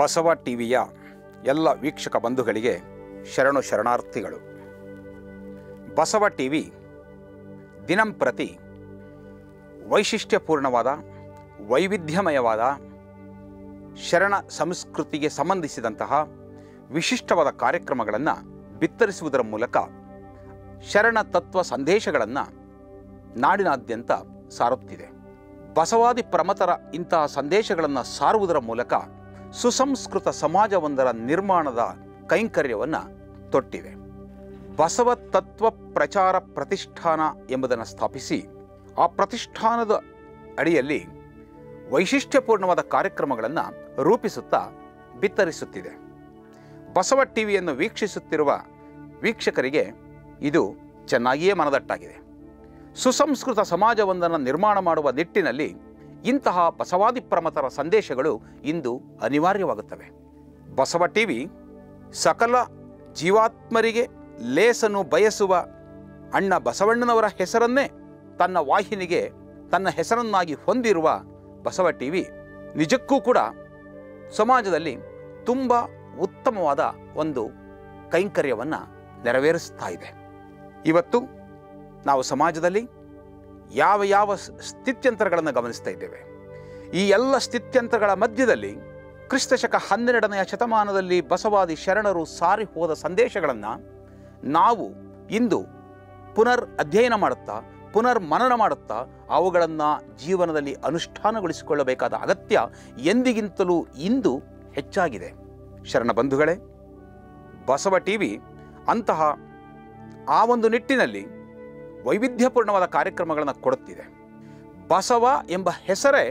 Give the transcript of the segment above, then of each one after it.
ಬಸವ ಟಿವಿಯ ಎಲ್ಲ ವೀಕ್ಷಕ ಬಂಧುಗಳಿಗೆ ಶರಣು ಶರಣಾರ್ಥಿಗಳು. ಬಸವ ಟಿವಿ ದಿನಂಪ್ರತಿ ವೈಶಿಷ್ಟ್ಯಪೂರ್ಣವಾದ ವೈವಿಧ್ಯಮಯವಾದ ಶರಣ ಸಂಸ್ಕೃತಿಗೆ ಸಂಬಂಧಿಸಿದಂತಹ ವಿಶಿಷ್ಟವಾದ ಕಾರ್ಯಕ್ರಮಗಳನ್ನು ಬಿತ್ತರಿಸುವುದರ ಮೂಲಕ ಶರಣ ತತ್ವ ಸಂದೇಶಗಳನ್ನು ನಾಡಿನಾದ್ಯಂತ ಸಾರುತ್ತಿದೆ. ಬಸವಾದಿ ಪ್ರಮತರ ಇಂತಹ ಸಂದೇಶಗಳನ್ನು ಸಾರುವುದರ ಮೂಲಕ ಸುಸಂಸ್ಕೃತ ಸಮಾಜವೊಂದರ ನಿರ್ಮಾಣದ ಕೈಂಕರ್ಯವನ್ನು ತೊಟ್ಟಿದೆ. ಬಸವ ತತ್ವ ಪ್ರಚಾರ ಪ್ರತಿಷ್ಠಾನ ಎಂಬುದನ್ನು ಸ್ಥಾಪಿಸಿ ಆ ಪ್ರತಿಷ್ಠಾನದ ಅಡಿಯಲ್ಲಿ ವೈಶಿಷ್ಟ್ಯಪೂರ್ಣವಾದ ಕಾರ್ಯಕ್ರಮಗಳನ್ನು ರೂಪಿಸುತ್ತಾ ಬಿತ್ತರಿಸುತ್ತಿದೆ. ಬಸವ ಟಿವಿಯನ್ನು ವೀಕ್ಷಿಸುತ್ತಿರುವ ವೀಕ್ಷಕರಿಗೆ ಇದು ಚೆನ್ನಾಗಿಯೇ ಮನದಟ್ಟಾಗಿದೆ. ಸುಸಂಸ್ಕೃತ ಸಮಾಜವೊಂದನ್ನು ನಿರ್ಮಾಣ ಮಾಡುವ ನಿಟ್ಟಿನಲ್ಲಿ ಇಂತಹ ಬಸವಾದಿ ಪ್ರಮತರ ಸಂದೇಶಗಳು ಇಂದು ಅನಿವಾರ್ಯವಾಗುತ್ತವೆ. ಬಸವ ಟಿವಿ ಸಕಲ ಜೀವಾತ್ಮರಿಗೆ ಲೇಸನ್ನು ಬಯಸುವ ಅಣ್ಣ ಬಸವಣ್ಣನವರ ಹೆಸರನ್ನೇ ತನ್ನ ವಾಹಿನಿಗೆ ತನ್ನ ಹೆಸರನ್ನಾಗಿ ಹೊಂದಿರುವ ಬಸವ ಟಿವಿ ನಿಜಕ್ಕೂ ಕೂಡ ಸಮಾಜದಲ್ಲಿ ತುಂಬ ಉತ್ತಮವಾದ ಒಂದು ಕೈಂಕರ್ಯವನ್ನು ನೆರವೇರಿಸ್ತಾ ಇದೆ. ಇವತ್ತು ನಾವು ಸಮಾಜದಲ್ಲಿ ಯಾವ ಸ್ಥಿತ್ಯಂತರಗಳನ್ನು ಗಮನಿಸ್ತಾ ಇದ್ದೇವೆ. ಈ ಎಲ್ಲ ಸ್ಥಿತ್ಯಂತರಗಳ ಮಧ್ಯದಲ್ಲಿ ಕ್ರಿಸ್ತಶಕ 12ನೇ ಶತಮಾನದಲ್ಲಿ ಬಸವಾದಿ ಶರಣರು ಸಾರಿ ಹೋದ ಸಂದೇಶಗಳನ್ನು ನಾವು ಇಂದು ಪುನರ್ ಅಧ್ಯಯನ ಮಾಡುತ್ತಾ ಪುನರ್ ಮನನ ಮಾಡುತ್ತಾ ಅವುಗಳನ್ನು ಜೀವನದಲ್ಲಿ ಅನುಷ್ಠಾನಗೊಳಿಸಿಕೊಳ್ಳಬೇಕಾದ ಅಗತ್ಯ ಎಂದಿಗಿಂತಲೂ ಇಂದು ಹೆಚ್ಚಾಗಿದೆ. ಶರಣ ಬಂಧುಗಳೇ, ಬಸವ ಟಿವಿ ಅಂತಹ ಆ ಒಂದು ನಿಟ್ಟಿನಲ್ಲಿ ವೈವಿಧ್ಯಪೂರ್ಣವಾದ ಕಾರ್ಯಕ್ರಮಗಳನ್ನು ಕೊಡುತ್ತಿದೆ. ಬಸವ ಎಂಬ ಹೆಸರೇ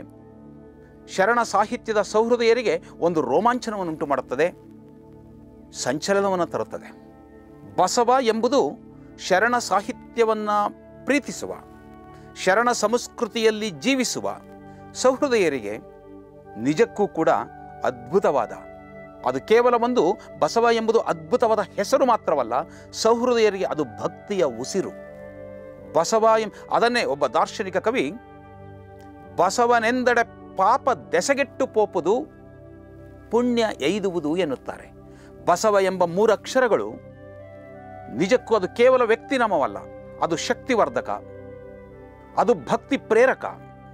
ಶರಣ ಸಾಹಿತ್ಯದ ಸಹೃದಯರಿಗೆ ಒಂದು ರೋಮಾಂಚನವನ್ನುಂಟು ಮಾಡುತ್ತದೆ, ಸಂಚಲನವನ್ನು ತರುತ್ತದೆ. ಬಸವ ಎಂಬುದು ಶರಣ ಸಾಹಿತ್ಯವನ್ನು ಪ್ರೀತಿಸುವ, ಶರಣ ಸಂಸ್ಕೃತಿಯಲ್ಲಿ ಜೀವಿಸುವ ಸಹೃದಯರಿಗೆ ನಿಜಕ್ಕೂ ಕೂಡ ಅದ್ಭುತವಾದ, ಅದು ಕೇವಲ ಒಂದು ಬಸವ ಎಂಬುದು ಅದ್ಭುತವಾದ ಹೆಸರು ಮಾತ್ರವಲ್ಲ, ಸಹೃದಯರಿಗೆ ಅದು ಭಕ್ತಿಯ ಉಸಿರು. ಬಸವ ಅದನ್ನೇ ಒಬ್ಬ ದಾರ್ಶನಿಕ ಕವಿ ಬಸವನೆಂದಡೆ ಪಾಪ ದೆಸಗೆಟ್ಟು ಪೋಪುದು ಪುಣ್ಯ ಎಯ್ದುವುದು ಎನ್ನುತ್ತಾರೆ. ಬಸವ ಎಂಬ 3 ಅಕ್ಷರಗಳು ನಿಜಕ್ಕೂ ಅದು ಕೇವಲ ವ್ಯಕ್ತಿನಾಮವಲ್ಲ, ಅದು ಶಕ್ತಿವರ್ಧಕ, ಅದು ಭಕ್ತಿ ಪ್ರೇರಕ,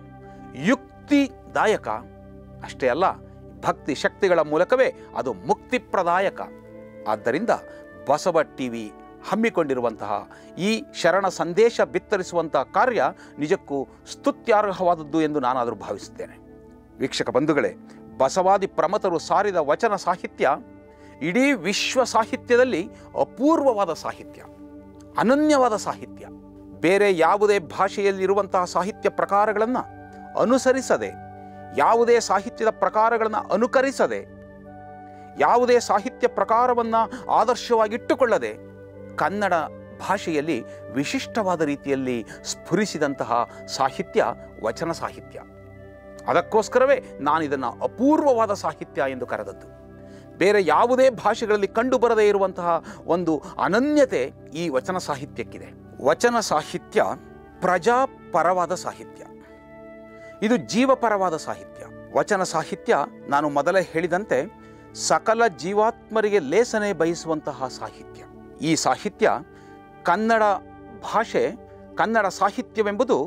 ಯುಕ್ತಿದಾಯಕ. ಅಷ್ಟೇ ಅಲ್ಲ, ಭಕ್ತಿ ಶಕ್ತಿಗಳ ಮೂಲಕವೇ ಅದು ಮುಕ್ತಿಪ್ರದಾಯಕ. ಆದ್ದರಿಂದ ಬಸವ ಟಿವಿ ಹಮ್ಮಿಕೊಂಡಿರುವಂತಹ ಈ ಶರಣ ಸಂದೇಶ ಬಿತ್ತರಿಸುವಂತಹ ಕಾರ್ಯ ನಿಜಕ್ಕೂ ಸ್ತುತ್ಯಾರ್ಹವಾದದ್ದು ಎಂದು ನಾನಾದರೂ ಭಾವಿಸುತ್ತೇನೆ. ವೀಕ್ಷಕ ಬಂಧುಗಳೇ, ಬಸವಾದಿ ಪ್ರಮತರು ಸಾರಿದ ವಚನ ಸಾಹಿತ್ಯ ಇಡೀ ವಿಶ್ವ ಸಾಹಿತ್ಯದಲ್ಲಿ ಅಪೂರ್ವವಾದ ಸಾಹಿತ್ಯ, ಅನನ್ಯವಾದ ಸಾಹಿತ್ಯ. ಬೇರೆ ಯಾವುದೇ ಭಾಷೆಯಲ್ಲಿರುವಂತಹ ಸಾಹಿತ್ಯ ಪ್ರಕಾರಗಳನ್ನು ಅನುಸರಿಸದೆ, ಯಾವುದೇ ಸಾಹಿತ್ಯದ ಪ್ರಕಾರಗಳನ್ನು ಅನುಕರಿಸದೆ, ಯಾವುದೇ ಸಾಹಿತ್ಯ ಪ್ರಕಾರವನ್ನು ಆದರ್ಶವಾಗಿಟ್ಟುಕೊಳ್ಳದೆ ಕನ್ನಡ ಭಾಷೆಯಲ್ಲಿ ವಿಶಿಷ್ಟವಾದ ರೀತಿಯಲ್ಲಿ ಸ್ಫುರಿಸಿದಂತಹ ಸಾಹಿತ್ಯ ವಚನ ಸಾಹಿತ್ಯ. ಅದಕ್ಕೋಸ್ಕರವೇ ನಾನಿದನ್ನು ಅಪೂರ್ವವಾದ ಸಾಹಿತ್ಯ ಎಂದು ಕರೆದದ್ದು. ಬೇರೆ ಯಾವುದೇ ಭಾಷೆಗಳಲ್ಲಿ ಕಂಡುಬರದೇ ಇರುವಂತಹ ಒಂದು ಅನನ್ಯತೆ ಈ ವಚನ ಸಾಹಿತ್ಯಕ್ಕಿದೆ. ವಚನ ಸಾಹಿತ್ಯ ಪ್ರಜಾಪರವಾದ ಸಾಹಿತ್ಯ, ಇದು ಜೀವಪರವಾದ ಸಾಹಿತ್ಯ. ವಚನ ಸಾಹಿತ್ಯ ನಾನು ಮೊದಲೇ ಹೇಳಿದಂತೆ ಸಕಲ ಜೀವಾತ್ಮರಿಗೆ ಲೇಸನೆ ಬಯಸುವಂತಹ ಸಾಹಿತ್ಯ. ಈ ಸಾಹಿತ್ಯ ಕನ್ನಡ ಭಾಷೆ, ಕನ್ನಡ ಸಾಹಿತ್ಯವೆಂಬುದು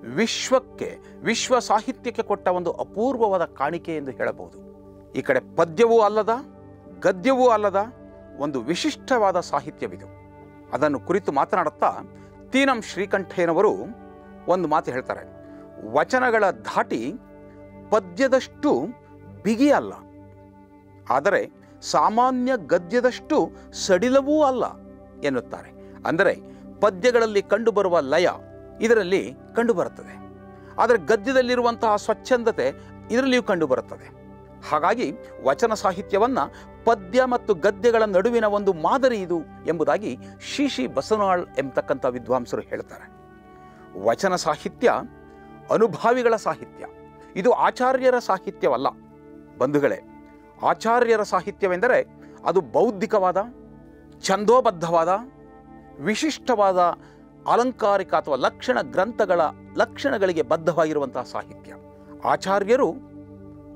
ವಿಶ್ವ ಸಾಹಿತ್ಯಕ್ಕೆ ಕೊಟ್ಟ ಒಂದು ಅಪೂರ್ವವಾದ ಕಾಣಿಕೆ ಎಂದು ಹೇಳಬಹುದು. ಈ ಕಡೆ ಪದ್ಯವೂ ಅಲ್ಲದ, ಗದ್ಯವೂ ಅಲ್ಲದ ಒಂದು ವಿಶಿಷ್ಟವಾದ ಸಾಹಿತ್ಯವಿದು. ಅದನ್ನು ಕುರಿತು ಮಾತನಾಡುತ್ತಾ ತೀನಂ ಶ್ರೀಕಂಠಯ್ಯನವರು ಒಂದು ಮಾತು ಹೇಳ್ತಾರೆ: ವಚನಗಳ ಧಾಟಿ ಪದ್ಯದಷ್ಟು ಬಿಗಿ ಅಲ್ಲ, ಆದರೆ ಸಾಮಾನ್ಯ ಗದ್ಯದಷ್ಟು ಸಡಿಲವೂ ಅಲ್ಲ ಎನ್ನುತ್ತಾರೆ. ಅಂದರೆ ಪದ್ಯಗಳಲ್ಲಿ ಕಂಡುಬರುವ ಲಯ ಇದರಲ್ಲಿ ಕಂಡುಬರುತ್ತದೆ, ಆದರೆ ಗದ್ಯದಲ್ಲಿರುವಂತಹ ಸ್ವಚ್ಛಂದತೆ ಇದರಲ್ಲಿಯೂ ಕಂಡುಬರುತ್ತದೆ. ಹಾಗಾಗಿ ವಚನ ಸಾಹಿತ್ಯವನ್ನು ಪದ್ಯ ಮತ್ತು ಗದ್ಯಗಳ ನಡುವಿನ ಒಂದು ಮಾದರಿ ಇದು ಎಂಬುದಾಗಿ ಶ್ರೀ ಬಸವನಾಳ್ ಎಂಬತಕ್ಕಂಥ ವಿದ್ವಾಂಸರು ಹೇಳ್ತಾರೆ. ವಚನ ಸಾಹಿತ್ಯ ಅನುಭಾವಿಗಳ ಸಾಹಿತ್ಯ, ಇದು ಆಚಾರ್ಯರ ಸಾಹಿತ್ಯವಲ್ಲ. ಬಂಧುಗಳೇ, ಆಚಾರ್ಯರ ಸಾಹಿತ್ಯವೆಂದರೆ ಅದು ಬೌದ್ಧಿಕವಾದ, ಛಂದೋಬದ್ಧವಾದ, ವಿಶಿಷ್ಟವಾದ ಅಲಂಕಾರಿಕ ಅಥವಾ ಲಕ್ಷಣ ಗ್ರಂಥಗಳ ಲಕ್ಷಣಗಳಿಗೆ ಬದ್ಧವಾಗಿರುವಂತಹ ಸಾಹಿತ್ಯ. ಆಚಾರ್ಯರು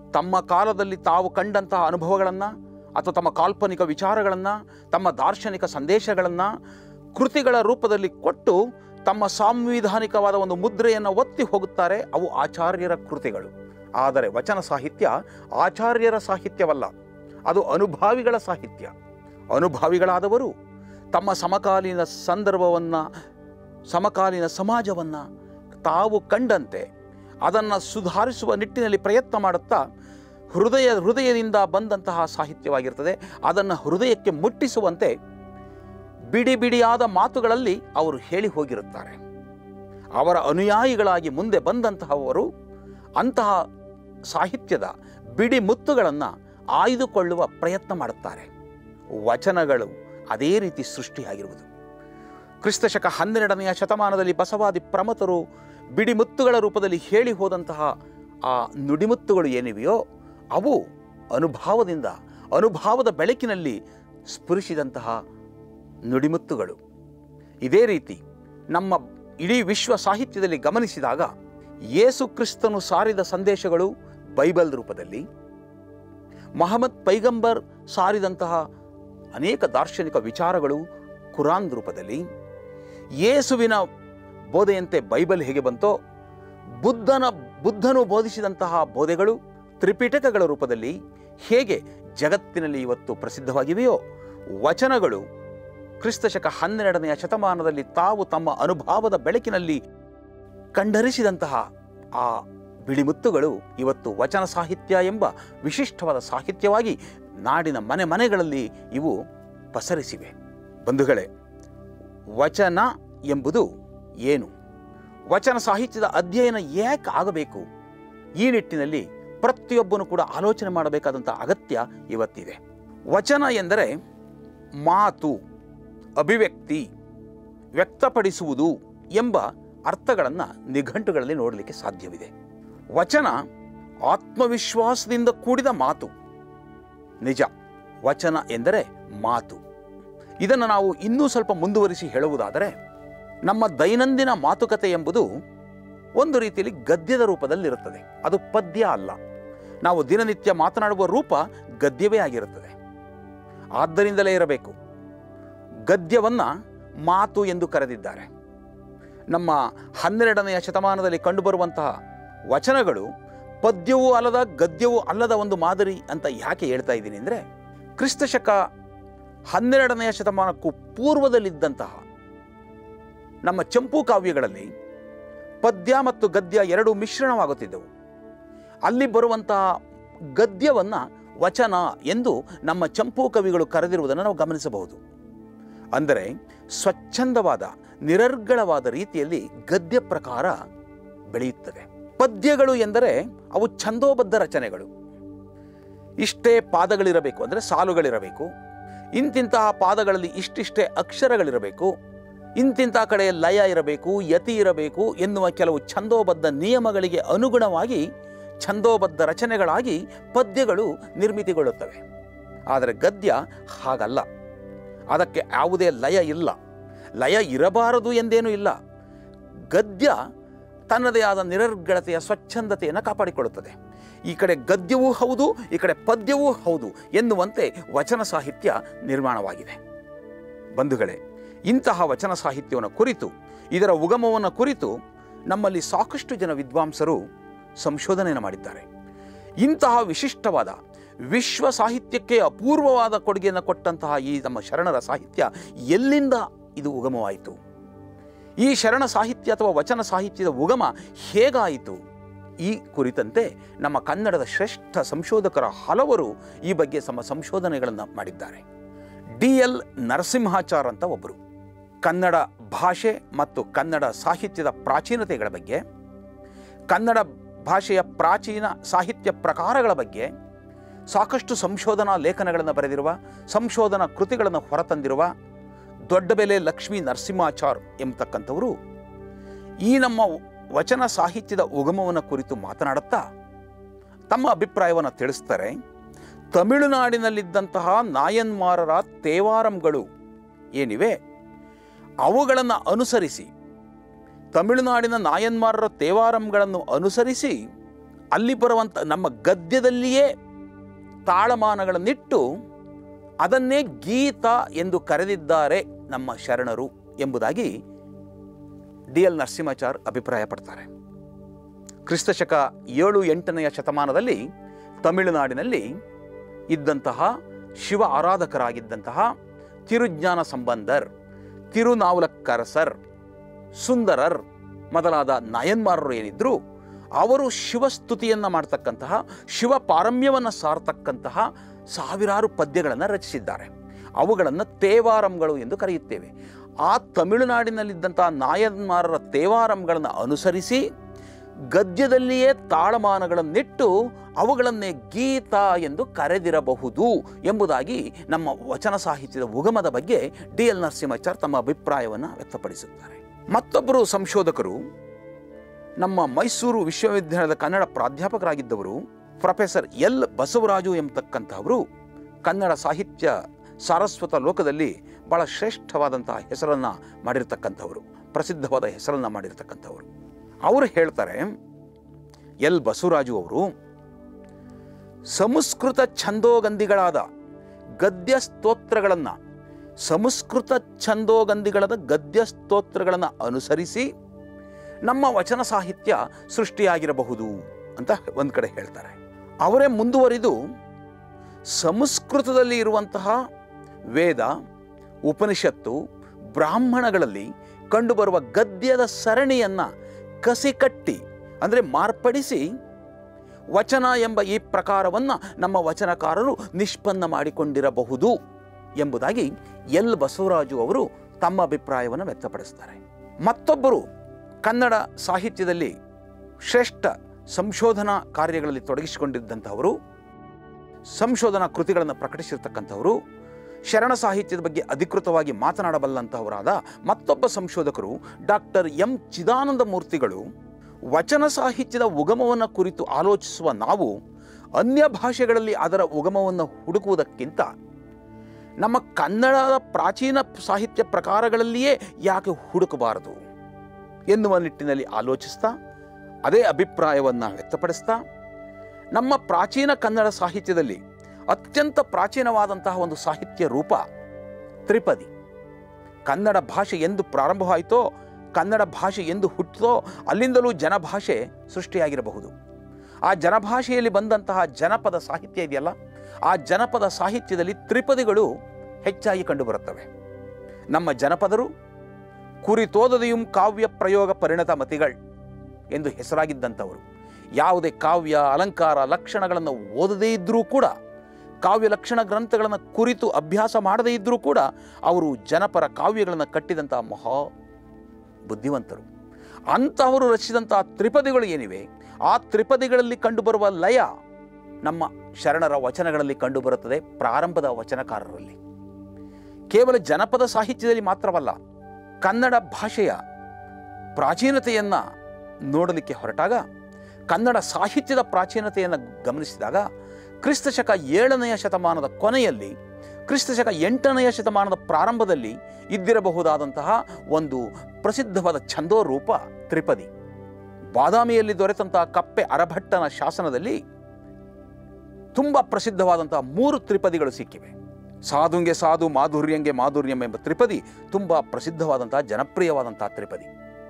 ತಮ್ಮ ಕಾಲದಲ್ಲಿ ತಾವು ಕಂಡಂತಹ ಅನುಭವಗಳನ್ನು ಅಥವಾ ತಮ್ಮ ಕಾಲ್ಪನಿಕ ವಿಚಾರಗಳನ್ನು, ತಮ್ಮ ದಾರ್ಶನಿಕ ಸಂದೇಶಗಳನ್ನು ಕೃತಿಗಳ ರೂಪದಲ್ಲಿ ಕೊಟ್ಟು ತಮ್ಮ ಸಾಂವಿಧಾನಿಕವಾದ ಒಂದು ಮುದ್ರೆಯನ್ನು ಒತ್ತಿ ಹೋಗುತ್ತಾರೆ. ಅವು ಆಚಾರ್ಯರ ಕೃತಿಗಳು. ಆದರೆ ವಚನ ಸಾಹಿತ್ಯ ಆಚಾರ್ಯರ ಸಾಹಿತ್ಯವಲ್ಲ, ಅದು ಅನುಭಾವಿಗಳ ಸಾಹಿತ್ಯ. ಅನುಭಾವಿಗಳಾದವರು ತಮ್ಮ ಸಮಕಾಲೀನ ಸಂದರ್ಭವನ್ನು, ಸಮಕಾಲೀನ ಸಮಾಜವನ್ನು ತಾವು ಕಂಡಂತೆ ಅದನ್ನು ಸುಧಾರಿಸುವ ನಿಟ್ಟಿನಲ್ಲಿ ಪ್ರಯತ್ನ ಮಾಡುತ್ತಾ ಹೃದಯದಿಂದ ಬಂದಂತಹ ಸಾಹಿತ್ಯವಾಗಿರ್ತದೆ. ಅದನ್ನು ಹೃದಯಕ್ಕೆ ಮುಟ್ಟಿಸುವಂತೆ ಬಿಡಿ ಬಿಡಿಯಾದ ಮಾತುಗಳಲ್ಲಿ ಅವರು ಹೇಳಿ ಹೋಗಿರುತ್ತಾರೆ. ಅವರ ಅನುಯಾಯಿಗಳಾಗಿ ಮುಂದೆ ಬಂದಂತಹವರು ಅಂತಹ ಸಾಹಿತ್ಯದ ಬಿಡಿ ಮುತ್ತುಗಳನ್ನು ಆಯ್ದುಕೊಳ್ಳುವ ಪ್ರಯತ್ನ ಮಾಡುತ್ತಾರೆ. ವಚನಗಳು ಅದೇ ರೀತಿ ಸೃಷ್ಟಿಯಾಗಿರುವುದು. ಕ್ರಿಸ್ತಶಕ 12ನೇ ಶತಮಾನದಲ್ಲಿ ಬಸವಾದಿ ಪ್ರಮಥರು ಬಿಡಿಮುತ್ತುಗಳ ರೂಪದಲ್ಲಿ ಹೇಳಿ ಹೋದಂತಹ ಆ ನುಡಿಮುತ್ತುಗಳು ಏನಿವೆಯೋ ಅವು ಅನುಭಾವದಿಂದ, ಅನುಭಾವದ ಬೆಳಕಿನಲ್ಲಿ ಸ್ಫುರಿಸಿದಂತಹ ನುಡಿಮುತ್ತುಗಳು. ಇದೇ ರೀತಿ ನಮ್ಮ ಇಡೀ ವಿಶ್ವ ಸಾಹಿತ್ಯದಲ್ಲಿ ಗಮನಿಸಿದಾಗ ಯೇಸು ಕ್ರಿಸ್ತನು ಸಾರಿದ ಸಂದೇಶಗಳು ಬೈಬಲ್ ರೂಪದಲ್ಲಿ, ಮಹಮ್ಮದ್ ಪೈಗಂಬರ್ ಸಾರಿದಂತಹ ಅನೇಕ ದಾರ್ಶನಿಕ ವಿಚಾರಗಳು ಕುರಾನ್ ರೂಪದಲ್ಲಿ, ಯೇಸುವಿನ ಬೋಧೆಯಂತೆ ಬೈಬಲ್ ಹೇಗೆ ಬಂತೋ ಬುದ್ಧನು ಬೋಧಿಸಿದಂತಹ ಬೋಧೆಗಳು ತ್ರಿಪಿಟಕಗಳ ರೂಪದಲ್ಲಿ ಹೇಗೆ ಜಗತ್ತಿನಲ್ಲಿ ಇವತ್ತು ಪ್ರಸಿದ್ಧವಾಗಿವೆಯೋ, ವಚನಗಳು ಕ್ರಿಸ್ತಶಕ 12ನೇ ಶತಮಾನದಲ್ಲಿ ತಾವು ತಮ್ಮ ಅನುಭವದ ಬೆಳಕಿನಲ್ಲಿ ಕಂಡರಿಸಿದಂತಹ ಆ ಬಿಳಿಮುತ್ತುಗಳು ಇವತ್ತು ವಚನ ಸಾಹಿತ್ಯ ಎಂಬ ವಿಶಿಷ್ಟವಾದ ಸಾಹಿತ್ಯವಾಗಿ ನಾಡಿನ ಮನೆ ಮನೆಗಳಲ್ಲಿ ಇವು ಪಸರಿಸಿವೆ. ಬಂಧುಗಳೇ, ವಚನ ಎಂಬುದು ಏನು? ವಚನ ಸಾಹಿತ್ಯದ ಅಧ್ಯಯನ ಏಕೆ ಆಗಬೇಕು? ಈ ನಿಟ್ಟಿನಲ್ಲಿ ಪ್ರತಿಯೊಬ್ಬನು ಕೂಡ ಆಲೋಚನೆ ಮಾಡಬೇಕಾದಂಥ ಅಗತ್ಯ ಇವತ್ತಿದೆ. ವಚನ ಎಂದರೆ ಮಾತು, ಅಭಿವ್ಯಕ್ತಿ, ವ್ಯಕ್ತಪಡಿಸುವುದು ಎಂಬ ಅರ್ಥಗಳನ್ನು ನಿಘಂಟುಗಳಲ್ಲಿ ನೋಡಲಿಕ್ಕೆ ಸಾಧ್ಯವಿದೆ. ವಚನ ಆತ್ಮವಿಶ್ವಾಸದಿಂದ ಕೂಡಿದ ಮಾತು. ನಿಜ, ವಚನ ಎಂದರೆ ಮಾತು. ಇದನ್ನು ನಾವು ಇನ್ನೂ ಸ್ವಲ್ಪ ಮುಂದುವರಿಸಿ ಹೇಳುವುದಾದರೆ, ನಮ್ಮ ದೈನಂದಿನ ಮಾತುಕತೆ ಎಂಬುದು ಒಂದು ರೀತಿಯಲ್ಲಿ ಗದ್ಯದ ರೂಪದಲ್ಲಿರುತ್ತದೆ. ಅದು ಪದ್ಯ ಅಲ್ಲ. ನಾವು ದಿನನಿತ್ಯ ಮಾತನಾಡುವ ರೂಪ ಗದ್ಯವೇ ಆಗಿರುತ್ತದೆ. ಆದ್ದರಿಂದಲೇ ಇರಬೇಕು ಗದ್ಯವನ್ನು ಮಾತು ಎಂದು ಕರೆದಿದ್ದಾರೆ. ನಮ್ಮ 12ನೇ ಶತಮಾನದಲ್ಲಿ ಕಂಡುಬರುವಂತಹ ವಚನಗಳು ಪದ್ಯವೂ ಅಲ್ಲದ ಗದ್ಯವೂ ಅಲ್ಲದ ಒಂದು ಮಾದರಿ ಅಂತ ಯಾಕೆ ಹೇಳ್ತಾ ಇದ್ದೀನಿ ಅಂದರೆ, ಕ್ರಿಸ್ತಶಕ 12ನೇ ಶತಮಾನಕ್ಕೂ ಪೂರ್ವದಲ್ಲಿದ್ದಂತಹ ನಮ್ಮ ಚಂಪೂ ಕಾವ್ಯಗಳಲ್ಲಿ ಪದ್ಯ ಮತ್ತು ಗದ್ಯ ಎರಡೂ ಮಿಶ್ರಣವಾಗುತ್ತಿದ್ದವು. ಅಲ್ಲಿ ಬರುವಂತಹ ಗದ್ಯವನ್ನು ವಚನ ಎಂದು ನಮ್ಮ ಚಂಪೂ ಕವಿಗಳು ಕರೆದಿರುವುದನ್ನು ನಾವು ಗಮನಿಸಬಹುದು. ಅಂದರೆ ಸ್ವಚ್ಛಂದವಾದ, ನಿರರ್ಗಳವಾದ ರೀತಿಯಲ್ಲಿ ಗದ್ಯ ಪ್ರಕಾರ ಬೆಳೆಯುತ್ತದೆ. ಪದ್ಯಗಳು ಎಂದರೆ ಅವು ಛಂದೋಬದ್ಧ ರಚನೆಗಳು. ಇಷ್ಟೇ ಪಾದಗಳಿರಬೇಕು, ಅಂದರೆ ಸಾಲುಗಳಿರಬೇಕು, ಇಂತಿಂತಹ ಪಾದಗಳಲ್ಲಿ ಇಷ್ಟಿಷ್ಟೇ ಅಕ್ಷರಗಳಿರಬೇಕು, ಇಂತಿಂಥ ಕಡೆ ಲಯ ಇರಬೇಕು, ಯತಿ ಇರಬೇಕು ಎನ್ನುವ ಕೆಲವು ಛಂದೋಬದ್ಧ ನಿಯಮಗಳಿಗೆ ಅನುಗುಣವಾಗಿ ಛಂದೋಬದ್ಧ ರಚನೆಗಳಾಗಿ ಪದ್ಯಗಳು ನಿರ್ಮಿತಿಗೊಳ್ಳುತ್ತವೆ. ಆದರೆ ಗದ್ಯ ಹಾಗಲ್ಲ. ಅದಕ್ಕೆ ಯಾವುದೇ ಲಯ ಇಲ್ಲ. ಲಯ ಇರಬಾರದು ಎಂದೇನೂ ಇಲ್ಲ. ಗದ್ಯ ತನ್ನದೇ ಆದ ನಿರರ್ಗಳತೆಯ ಸ್ವಚ್ಛಂದತೆಯನ್ನು ಕಾಪಾಡಿಕೊಳ್ಳುತ್ತದೆ. ಈ ಕಡೆ ಗದ್ಯವೂ ಹೌದು, ಈ ಕಡೆ ಪದ್ಯವೂ ಹೌದು ಎನ್ನುವಂತೆ ವಚನ ಸಾಹಿತ್ಯ ನಿರ್ಮಾಣವಾಗಿದೆ. ಬಂಧುಗಳೇ, ಇಂತಹ ವಚನ ಸಾಹಿತ್ಯವನ್ನು ಕುರಿತು, ಇದರ ಉಗಮವನ್ನು ಕುರಿತು ನಮ್ಮಲ್ಲಿ ಸಾಕಷ್ಟು ಜನ ವಿದ್ವಾಂಸರು ಸಂಶೋಧನೆಯನ್ನು ಮಾಡಿದ್ದಾರೆ. ಇಂತಹ ವಿಶಿಷ್ಟವಾದ ವಿಶ್ವ ಸಾಹಿತ್ಯಕ್ಕೆ ಅಪೂರ್ವವಾದ ಕೊಡುಗೆಯನ್ನು ಕೊಟ್ಟಂತಹ ಈ ನಮ್ಮ ಶರಣರ ಸಾಹಿತ್ಯ ಎಲ್ಲಿಂದ ಇದು ಉಗಮವಾಯಿತು? ಈ ಶರಣ ಸಾಹಿತ್ಯ ಅಥವಾ ವಚನ ಸಾಹಿತ್ಯದ ಉಗಮ ಹೇಗಾಯಿತು? ಈ ಕುರಿತಂತೆ ನಮ್ಮ ಕನ್ನಡದ ಶ್ರೇಷ್ಠ ಸಂಶೋಧಕರ ಹಲವರು ಈ ಬಗ್ಗೆ ತಮ್ಮ ಸಂಶೋಧನೆಗಳನ್ನು ಮಾಡಿದ್ದಾರೆ. DL ನರಸಿಂಹಾಚಾರ್ ಅಂತ ಒಬ್ಬರು ಕನ್ನಡ ಭಾಷೆ ಮತ್ತು ಕನ್ನಡ ಸಾಹಿತ್ಯದ ಪ್ರಾಚೀನತೆಗಳ ಬಗ್ಗೆ, ಕನ್ನಡ ಭಾಷೆಯ ಪ್ರಾಚೀನ ಸಾಹಿತ್ಯ ಪ್ರಕಾರಗಳ ಬಗ್ಗೆ ಸಾಕಷ್ಟು ಸಂಶೋಧನಾ ಲೇಖನಗಳನ್ನು ಬರೆದಿರುವ, ಸಂಶೋಧನಾ ಕೃತಿಗಳನ್ನು ಹೊರತಂದಿರುವ ದೊಡ್ಡಬೆಲೆ ಲಕ್ಷ್ಮೀ ನರಸಿಂಹಾಚಾರ್ ಎಂಬತಕ್ಕಂಥವರು ಈ ನಮ್ಮ ವಚನ ಸಾಹಿತ್ಯದ ಉಗಮವನ್ನು ಕುರಿತು ಮಾತನಾಡುತ್ತಾ ತಮ್ಮ ಅಭಿಪ್ರಾಯವನ್ನು ತಿಳಿಸ್ತಾರೆ. ತಮಿಳುನಾಡಿನಲ್ಲಿದ್ದಂತಹ ನಾಯನ್ಮಾರರ ತೇವಾರಂಗಳು ಏನಿವೆ ಅವುಗಳನ್ನು ಅನುಸರಿಸಿ, ತಮಿಳುನಾಡಿನ ನಾಯನ್ಮಾರರ ತೇವಾರಂಗಳನ್ನು ಅನುಸರಿಸಿ ಅಲ್ಲಿ ಬರುವಂಥ ನಮ್ಮ ಗದ್ಯದಲ್ಲಿಯೇ ತಾಳಮಾನಗಳನ್ನಿಟ್ಟು ಅದನ್ನೇ ಗೀತ ಎಂದು ಕರೆದಿದ್ದಾರೆ ನಮ್ಮ ಶರಣರು ಎಂಬುದಾಗಿ DL ನರಸಿಂಹಾಚಾರ್ ಅಭಿಪ್ರಾಯಪಡ್ತಾರೆ. ಕ್ರಿಸ್ತಶಕ 7-8ನೇ ಶತಮಾನದಲ್ಲಿ ತಮಿಳುನಾಡಿನಲ್ಲಿ ಇದ್ದಂತಹ ಶಿವ ಆರಾಧಕರಾಗಿದ್ದಂತಹ ತಿರುಜ್ಞಾನ ಸಂಬಂಧರ್, ತಿರುನಾವುಲಕ್ಕರಸರ್, ಸುಂದರರ್ ಮೊದಲಾದ ನಾಯನ್ಮಾರರು ಏನಿದ್ರು ಅವರು ಶಿವಸ್ತುತಿಯನ್ನು ಮಾಡ್ತಕ್ಕಂತಹ, ಶಿವ ಪಾರಮ್ಯವನ್ನು ಸಾರತಕ್ಕಂತಹ ಸಾವಿರಾರು ಪದ್ಯಗಳನ್ನು ರಚಿಸಿದ್ದಾರೆ. ಅವುಗಳನ್ನು ತೇವಾರಂಗಳು ಎಂದು ಕರೆಯುತ್ತೇವೆ. ಆ ತಮಿಳುನಾಡಿನಲ್ಲಿದ್ದಂಥ ನಾಯನ್ಮಾರರ ತೇವಾರಂಗಳನ್ನು ಅನುಸರಿಸಿ ಗದ್ಯದಲ್ಲಿಯೇ ತಾಳಮಾನಗಳನ್ನಿಟ್ಟು ಅವುಗಳನ್ನೇ ಗೀತ ಎಂದು ಕರೆದಿರಬಹುದು ಎಂಬುದಾಗಿ ನಮ್ಮ ವಚನ ಸಾಹಿತ್ಯದ ಉಗಮದ ಬಗ್ಗೆ DL ನರಸಿಂಹಾಚಾರ್ ತಮ್ಮ ಅಭಿಪ್ರಾಯವನ್ನು ವ್ಯಕ್ತಪಡಿಸುತ್ತಾರೆ. ಮತ್ತೊಬ್ಬರು ಸಂಶೋಧಕರು, ನಮ್ಮ ಮೈಸೂರು ವಿಶ್ವವಿದ್ಯಾಲಯದ ಕನ್ನಡ ಪ್ರಾಧ್ಯಾಪಕರಾಗಿದ್ದವರು ಪ್ರೊಫೆಸರ್ L ಬಸವರಾಜು ಎಂಬತಕ್ಕಂಥವರು ಕನ್ನಡ ಸಾಹಿತ್ಯ ಸಾರಸ್ವತ ಲೋಕದಲ್ಲಿ ಬಹಳ ಶ್ರೇಷ್ಠವಾದಂತಹ ಹೆಸರನ್ನು ಮಾಡಿರ್ತಕ್ಕಂಥವರು, ಪ್ರಸಿದ್ಧವಾದ ಹೆಸರನ್ನು ಮಾಡಿರ್ತಕ್ಕಂಥವರು. ಅವರು ಹೇಳ್ತಾರೆ, L ಬಸವರಾಜು ಅವರು, ಸಂಸ್ಕೃತ ಛಂದೋಗಂಧಿಗಳಾದ ಗದ್ಯ ಸ್ತೋತ್ರಗಳನ್ನು, ಸಂಸ್ಕೃತ ಛಂದೋಗಂಧಿಗಳಾದ ಗದ್ಯ ಸ್ತೋತ್ರಗಳನ್ನು ಅನುಸರಿಸಿ ನಮ್ಮ ವಚನ ಸಾಹಿತ್ಯ ಸೃಷ್ಟಿಯಾಗಿರಬಹುದು ಅಂತ ಒಂದು ಕಡೆ ಹೇಳ್ತಾರೆ. ಅವರೇ ಮುಂದುವರಿದು ಸಂಸ್ಕೃತದಲ್ಲಿ ಇರುವಂತಹ ವೇದ, ಉಪನಿಷತ್ತು, ಬ್ರಾಹ್ಮಣಗಳಲ್ಲಿ ಕಂಡುಬರುವ ಗದ್ಯದ ಸರಣಿಯನ್ನು ಕಸಿಕಟ್ಟಿ ಅಂದರೆ ಮಾರ್ಪಡಿಸಿ ವಚನ ಎಂಬ ಈ ಪ್ರಕಾರವನ್ನು ನಮ್ಮ ವಚನಕಾರರು ನಿಷ್ಪನ್ನ ಮಾಡಿಕೊಂಡಿರಬಹುದು ಎಂಬುದಾಗಿ L ಬಸವರಾಜು ಅವರು ತಮ್ಮ ಅಭಿಪ್ರಾಯವನ್ನು ವ್ಯಕ್ತಪಡಿಸ್ತಾರೆ. ಮತ್ತೊಬ್ಬರು ಕನ್ನಡ ಸಾಹಿತ್ಯದಲ್ಲಿ ಶ್ರೇಷ್ಠ ಸಂಶೋಧನಾ ಕಾರ್ಯಗಳಲ್ಲಿ ತೊಡಗಿಸಿಕೊಂಡಿದ್ದಂಥವರು, ಸಂಶೋಧನಾ ಕೃತಿಗಳನ್ನು ಪ್ರಕಟಿಸಿರ್ತಕ್ಕಂಥವರು, ಶರಣ ಸಾಹಿತ್ಯದ ಬಗ್ಗೆ ಅಧಿಕೃತವಾಗಿ ಮಾತನಾಡಬಲ್ಲಂತಹವರಾದ ಮತ್ತೊಬ್ಬ ಸಂಶೋಧಕರು ಡಾಕ್ಟರ್ M ಚಿದಾನಂದ ಮೂರ್ತಿಗಳು, ವಚನ ಸಾಹಿತ್ಯದ ಉಗಮವನ್ನು ಕುರಿತು ಆಲೋಚಿಸುವ ನಾವು ಅನ್ಯ ಭಾಷೆಗಳಲ್ಲಿ ಅದರ ಉಗಮವನ್ನು ಹುಡುಕುವುದಕ್ಕಿಂತ ನಮ್ಮ ಕನ್ನಡದ ಪ್ರಾಚೀನ ಸಾಹಿತ್ಯ ಪ್ರಕಾರಗಳಲ್ಲಿಯೇ ಯಾಕೆ ಹುಡುಕಬಾರದು ಎನ್ನುವ ನಿಟ್ಟಿನಲ್ಲಿ ಆಲೋಚಿಸ್ತಾ ಅದೇ ಅಭಿಪ್ರಾಯವನ್ನು ವ್ಯಕ್ತಪಡಿಸ್ತಾ, ನಮ್ಮ ಪ್ರಾಚೀನ ಕನ್ನಡ ಸಾಹಿತ್ಯದಲ್ಲಿ ಅತ್ಯಂತ ಪ್ರಾಚೀನವಾದಂತಹ ಒಂದು ಸಾಹಿತ್ಯ ರೂಪ ತ್ರಿಪದಿ. ಕನ್ನಡ ಭಾಷೆ ಎಂದು ಪ್ರಾರಂಭವಾಯಿತೋ, ಕನ್ನಡ ಭಾಷೆ ಎಂದು ಹುಟ್ಟಿತೋ ಅಲ್ಲಿಂದಲೂ ಜನಭಾಷೆ ಸೃಷ್ಟಿಯಾಗಿರಬಹುದು. ಆ ಜನಭಾಷೆಯಲ್ಲಿ ಬಂದಂತಹ ಜನಪದ ಸಾಹಿತ್ಯ ಇದೆಯಲ್ಲ, ಆ ಜನಪದ ಸಾಹಿತ್ಯದಲ್ಲಿ ತ್ರಿಪದಿಗಳು ಹೆಚ್ಚಾಗಿ ಕಂಡುಬರುತ್ತವೆ. ನಮ್ಮ ಜನಪದರು ಕುರಿತೋದದೆಯುಂ ಕಾವ್ಯ ಪ್ರಯೋಗ ಪರಿಣತ ಮತಿಗಳು ಎಂದು ಹೆಸರಾಗಿದ್ದಂಥವರು. ಯಾವುದೇ ಕಾವ್ಯ ಅಲಂಕಾರ ಲಕ್ಷಣಗಳನ್ನು ಓದದೇ ಇದ್ದರೂ ಕೂಡ, ಕಾವ್ಯ ಲಕ್ಷಣ ಗ್ರಂಥಗಳನ್ನು ಕುರಿತು ಅಭ್ಯಾಸ ಮಾಡದೇ ಇದ್ದರೂ ಕೂಡ ಅವರು ಜನಪರ ಕಾವ್ಯಗಳನ್ನು ಕಟ್ಟಿದಂತಹ ಮಹಾ ಬುದ್ಧಿವಂತರು. ಅಂತಹವರು ರಚಿಸಿದಂತಹ ತ್ರಿಪದಿಗಳು ಏನಿವೆ, ಆ ತ್ರಿಪದಿಗಳಲ್ಲಿ ಕಂಡುಬರುವ ಲಯ ನಮ್ಮ ಶರಣರ ವಚನಗಳಲ್ಲಿ ಕಂಡುಬರುತ್ತದೆ, ಪ್ರಾರಂಭದ ವಚನಕಾರರಲ್ಲಿ. ಕೇವಲ ಜನಪದ ಸಾಹಿತ್ಯದಲ್ಲಿ ಮಾತ್ರವಲ್ಲ, ಕನ್ನಡ ಭಾಷೆಯ ಪ್ರಾಚೀನತೆಯನ್ನು ನೋಡಲಿಕ್ಕೆ ಹೊರಟಾಗ, ಕನ್ನಡ ಸಾಹಿತ್ಯದ ಪ್ರಾಚೀನತೆಯನ್ನು ಗಮನಿಸಿದಾಗ ಕ್ರಿಸ್ತಶಕ 7ನೇ ಶತಮಾನದ ಕೊನೆಯಲ್ಲಿ, ಕ್ರಿಸ್ತಶಕ 8ನೇ ಶತಮಾನದ ಪ್ರಾರಂಭದಲ್ಲಿ ಇದ್ದಿರಬಹುದಾದಂತಹ ಒಂದು ಪ್ರಸಿದ್ಧವಾದ ಛಂದೋ ರೂಪ ತ್ರಿಪದಿ. ಬಾದಾಮಿಯಲ್ಲಿ ದೊರೆತಂತಹ ಕಪ್ಪೆ ಅರಭಟ್ಟನ ಶಾಸನದಲ್ಲಿ ತುಂಬ ಪ್ರಸಿದ್ಧವಾದಂತಹ 3 ತ್ರಿಪದಿಗಳು ಸಿಕ್ಕಿವೆ. ಸಾಧುಂಗೆ ಸಾಧು, ಮಾಧುರ್ಯಂಗೆ ಮಾಧುರ್ಯಂ ಎಂಬ ತ್ರಿಪದಿ ತುಂಬ ಪ್ರಸಿದ್ಧವಾದಂತಹ ಜನಪ್ರಿಯವಾದಂತಹ ತ್ರಿಪದಿ.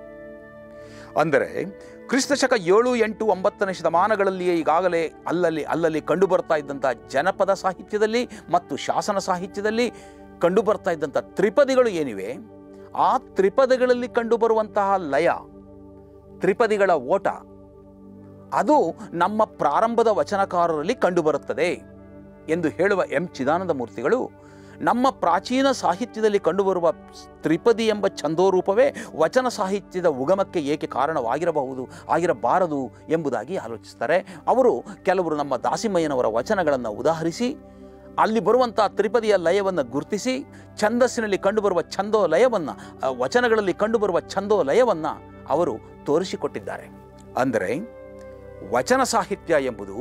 ಅಂದರೆ ಕ್ರಿಸ್ತಶಕ 7, 8, 9ನೇ ಶತಮಾನಗಳಲ್ಲಿಯೇ ಈಗಾಗಲೇ ಅಲ್ಲಲ್ಲಿ ಕಂಡುಬರ್ತಾ ಇದ್ದಂಥ ಜನಪದ ಸಾಹಿತ್ಯದಲ್ಲಿ ಮತ್ತು ಶಾಸನ ಸಾಹಿತ್ಯದಲ್ಲಿ ಕಂಡುಬರ್ತಾ ಇದ್ದಂಥ ತ್ರಿಪದಿಗಳು ಏನಿವೆ, ಆ ತ್ರಿಪದಿಗಳಲ್ಲಿ ಕಂಡುಬರುವಂತಹ ಲಯ, ತ್ರಿಪದಿಗಳ ಓಟ, ಅದು ನಮ್ಮ ಪ್ರಾರಂಭದ ವಚನಕಾರರಲ್ಲಿ ಕಂಡುಬರುತ್ತದೆ ಎಂದು ಹೇಳುವ M ಚಿದಾನಂದ ಮೂರ್ತಿಗಳು, ನಮ್ಮ ಪ್ರಾಚೀನ ಸಾಹಿತ್ಯದಲ್ಲಿ ಕಂಡುಬರುವ ತ್ರಿಪದಿ ಎಂಬ ಛಂದೋರೂಪವೇ ವಚನ ಸಾಹಿತ್ಯದ ಉಗಮಕ್ಕೆ ಏಕೆ ಆಗಿರಬಾರದು ಎಂಬುದಾಗಿ ಆಲೋಚಿಸ್ತಾರೆ. ಅವರು ಕೆಲವರು ನಮ್ಮ ದಾಸಿಮಯ್ಯನವರ ವಚನಗಳನ್ನು ಉದಾಹರಿಸಿ ಅಲ್ಲಿ ಬರುವಂಥ ತ್ರಿಪದಿಯ ಲಯವನ್ನು ಗುರುತಿಸಿ ಛಂದಸ್ಸಿನಲ್ಲಿ ಕಂಡುಬರುವ ಛಂದೋ ಲಯವನ್ನು, ವಚನಗಳಲ್ಲಿ ಕಂಡುಬರುವ ಛಂದೋ ಲಯವನ್ನು ಅವರು ತೋರಿಸಿಕೊಟ್ಟಿದ್ದಾರೆ. ಅಂದರೆ ವಚನ ಸಾಹಿತ್ಯ ಎಂಬುದು